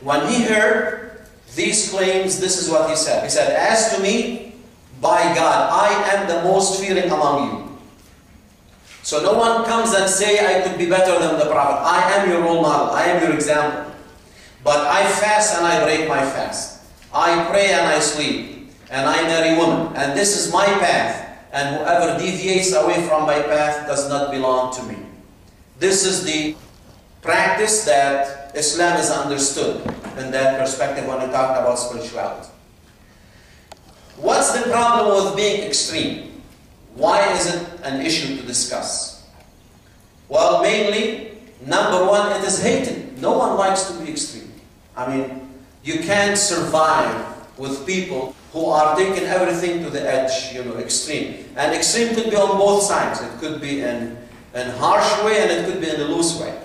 When he heard these claims, this is what he said. He said, "As to me, by God, I am the most fearing among you." So no one comes and say, "I could be better than the Prophet." I am your role model. I am your example. But I fast and I break my fast. I pray and I sleep. And I marry women. And this is my path. And whoever deviates away from my path does not belong to me. This is the practice that Islam is understood in that perspective when we talk about spirituality. What's the problem with being extreme? Why is it an issue to discuss? Well, mainly, number one, it is hated. No one likes to be extreme. I mean, you can't survive with people who are taking everything to the edge, extreme. And extreme could be on both sides. It could be in a harsh way and it could be in a loose way.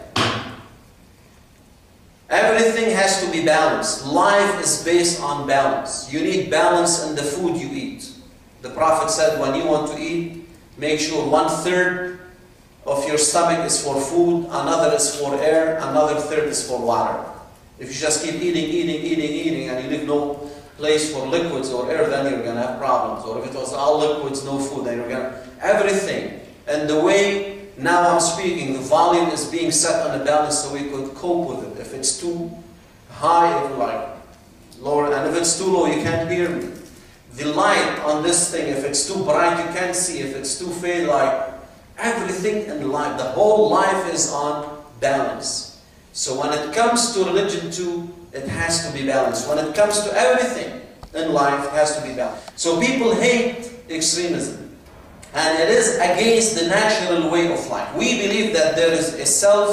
Everything has to be balanced. Life is based on balance. You need balance in the food you eat. The Prophet said, when you want to eat, make sure 1/3 of your stomach is for food, another is for air, another third is for water. If you just keep eating, and you leave no place for liquids or air, then you're going to have problems. Or if it was all liquids, no food, then you're going to... Everything. And the way now I'm speaking, the volume is being set on a balance so we could cope with it. If it's too high, it will lower. And if it's too low, you can't hear me. The light on this thing, if it's too bright, you can't see. If it's too fade, everything in life, the whole life is on balance. So when it comes to religion too, it has to be balanced. When it comes to everything in life, it has to be balanced. So people hate extremism. And it is against the natural way of life. We believe that there is a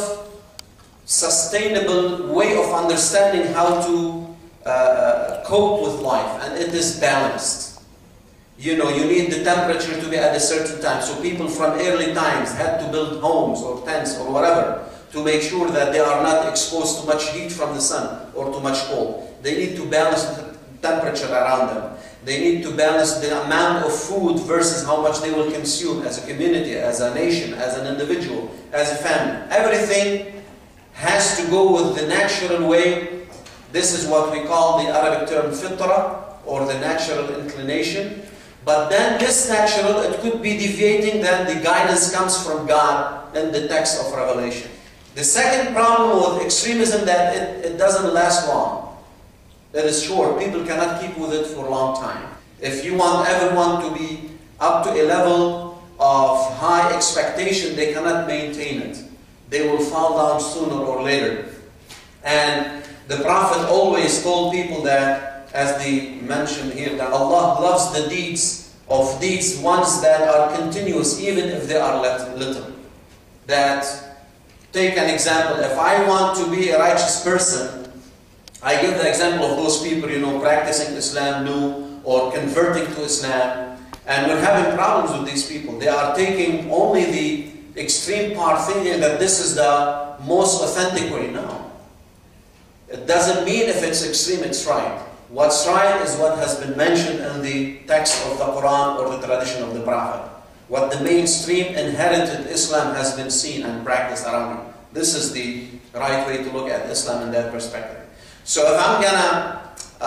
self-sustainable way of understanding how to cope with life. And it is balanced. You need the temperature to be at a certain time. So people from early times had to build homes or tents or whatever to make sure that they are not exposed to much heat from the sun or too much cold. They need to balance the temperature around them. They need to balance the amount of food versus how much they will consume as a community, as a nation, as an individual, as a family. Everything has to go with the natural way. This is what we call the Arabic term fitra, or the natural inclination. But then this natural, it could be deviating, then the guidance comes from God in the text of Revelation. The second problem with extremism that it doesn't last long. It is short. People cannot keep with it for a long time. If you want everyone to be up to a level of high expectation, they cannot maintain it. They will fall down sooner or later. And the Prophet always told people that, as they mentioned here, that Allah loves the deeds, ones that are continuous, even if they are little. That, take an example, if I want to be a righteous person, I give the example of those people, practicing Islam new or converting to Islam, and we're having problems with these people. They are taking only the extreme part, thinking that this is the most authentic way. No. It doesn't mean if it's extreme, it's right. What's right is what has been mentioned in the text of the Quran or the tradition of the Prophet. What the mainstream inherited Islam has been seen and practiced around it. This is the right way to look at Islam in that perspective. So if I'm gonna,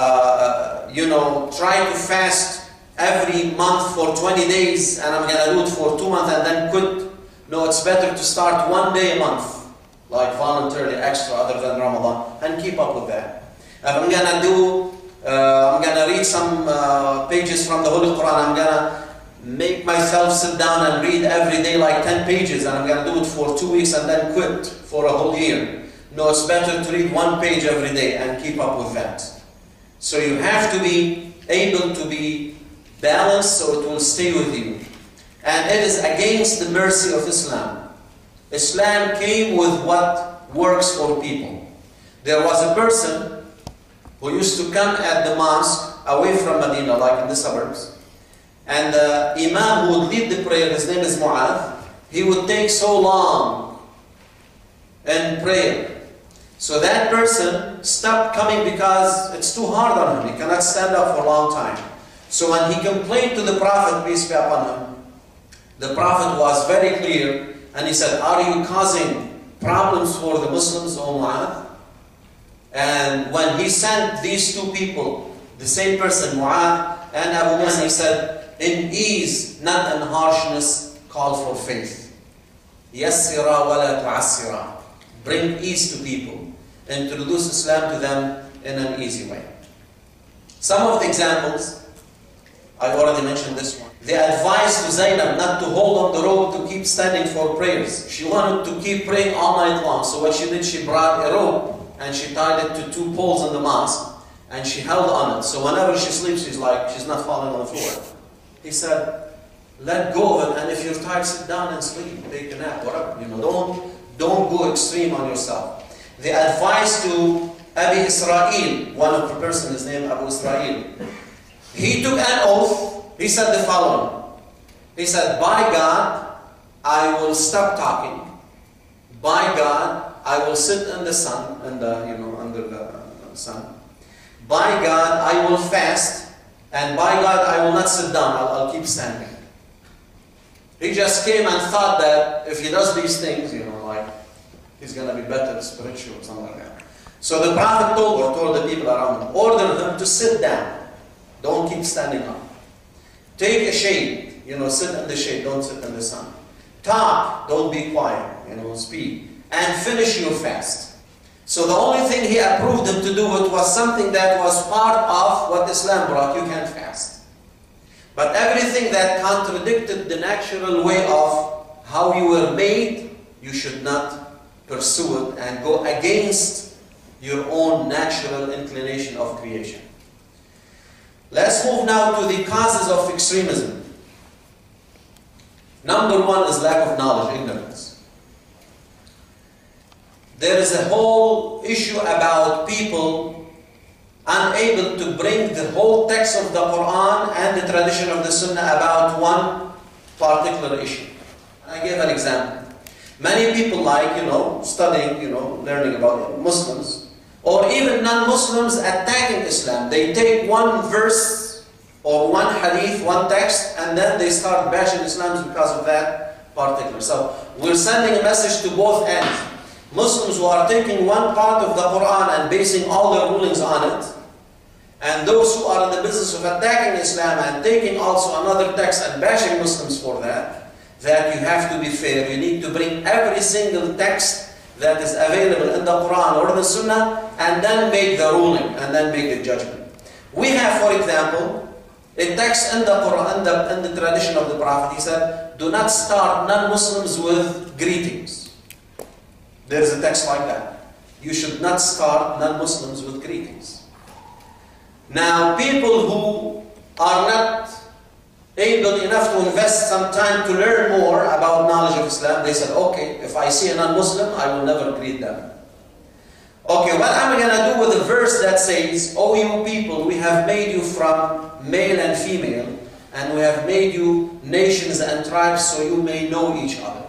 try to fast every month for 20 days and I'm gonna do it for 2 months and then quit, no, it's better to start 1 day a month, like voluntarily extra other than Ramadan, and keep up with that. If I'm gonna read some pages from the Holy Quran, I'm gonna make myself sit down and read every day like 10 pages and I'm going to do it for 2 weeks and then quit for a whole year. No, it's better to read 1 page every day and keep up with that. So you have to be able to be balanced so it will stay with you. And it is against the mercy of Islam. Islam came with what works for people. There was a person who used to come at the mosque away from Medina, like in the suburbs. And the Imam who would lead the prayer, his name is Mu'adh, he would take so long in prayer. So that person stopped coming because it's too hard on him. He cannot stand up for a long time. So when he complained to the Prophet, peace be upon him, the Prophet was very clear and he said, "Are you causing problems for the Muslims, O Mu'adh?" And when he sent these two people, the same person, Mu'adh and Abu Musa, he said, in ease, not in harshness, call for faith. Yassira wa la tu'assira. Bring ease to people. Introduce Islam to them in an easy way. Some of the examples, I already mentioned this one. The advice to Zainab not to hold on the rope to keep standing for prayers. She wanted to keep praying all night long. So what she did, she brought a rope and she tied it to two poles in the mosque and she held on it. So whenever she sleeps, she's not falling on the floor. He said, let go of it, and if you're tired, sit down and sleep, take a nap, whatever. Don't go extreme on yourself. The advice to Abi Israel, one of the person is named Abu Israel. He took an oath. He said the following. He said, by God, I will stop talking. By God, I will sit in the sun, under the sun. By God, I will fast. And by God, I will not sit down. I'll keep standing. He just came and thought that if he does these things, he's going to be better spiritual or something like that. So the Prophet told the people around him, order them to sit down. Don't keep standing up. Take a shade. Sit in the shade. Don't sit in the sun. Talk. Don't be quiet. Speak. And finish your fast. So the only thing he approved them to do it was something that was part of what Islam brought. You can't fast. But everything that contradicted the natural way of how you were made, you should not pursue it and go against your own natural inclination of creation. Let's move now to the causes of extremism. Number one is lack of knowledge, ignorance. There is a whole issue about people unable to bring the whole text of the Quran and the tradition of the Sunnah about one particular issue. I gave an example. Many people like, studying, learning about Muslims, or even non-Muslims attacking Islam. They take one verse or one hadith, one text, and then they start bashing Islam because of that particular. So we're sending a message to both ends. Muslims who are taking one part of the Quran and basing all their rulings on it, and those who are in the business of attacking Islam and taking also another text and bashing Muslims for that you have to be fair. You need to bring every single text that is available in the Quran or the Sunnah and then make the ruling and then make the judgment. We have, for example, a text in the Quran, in the tradition of the Prophet. He said, do not start non-Muslims with greetings. There is a text like that. You should not start non-Muslims with greetings. Now, people who are not able enough to invest some time to learn more about knowledge of Islam, they said, okay, if I see a non-Muslim, I will never greet them. Okay, what am I going to do with a verse that says, oh, you people, we have made you from male and female, and we have made you nations and tribes so you may know each other.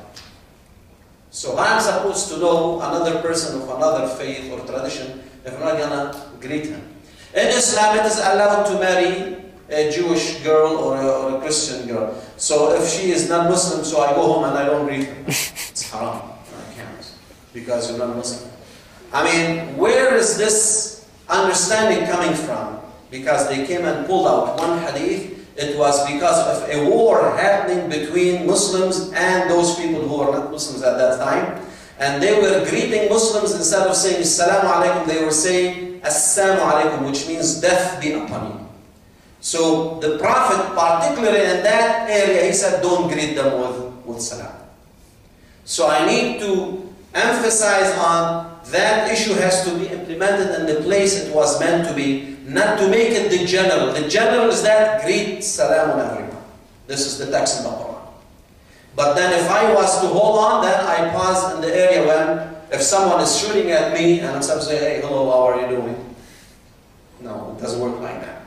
So I'm supposed to know another person of another faith or tradition if I'm not going to greet him. In Islam, it is allowed to marry a Jewish girl or a Christian girl. So if she is not Muslim, so I go home and I don't greet her. It's haram. I can't. Because you're not Muslim. I mean, where is this understanding coming from? Because they came and pulled out one hadith. It was because of a war happening between Muslims and those people who were not Muslims at that time. And they were greeting Muslims instead of saying Assalamu alaikum, they were saying Assalamu alaikum, which means death be upon you. So the Prophet, particularly in that area, he said, don't greet them with salam. So I need to emphasize on that issue has to be implemented in the place it was meant to be, not to make it the general. The general is that greet salam on everyone. This is the text in the Quran. But then if I was to hold on, then I pause in the area when, if someone is shooting at me and I'm supposed to say, hey, hello, how are you doing? No, it doesn't work like that.